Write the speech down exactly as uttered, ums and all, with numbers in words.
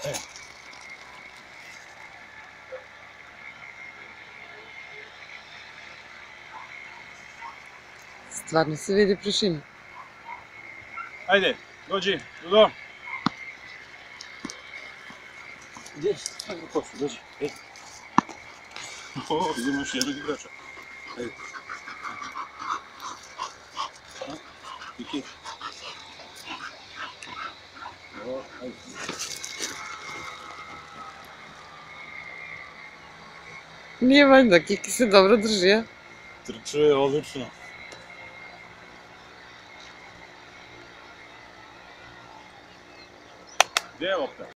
Stvarno se vidi prašina. Ajde, dođi, Dudo. Gdje? Ajde, košu, dođi. Ej. O, idemo još jednog igrača. Ajde. Kiki. O, ajde. Nije valjda, Kiki se dobro drži, a? Trče, odlično. Gdje je lopta?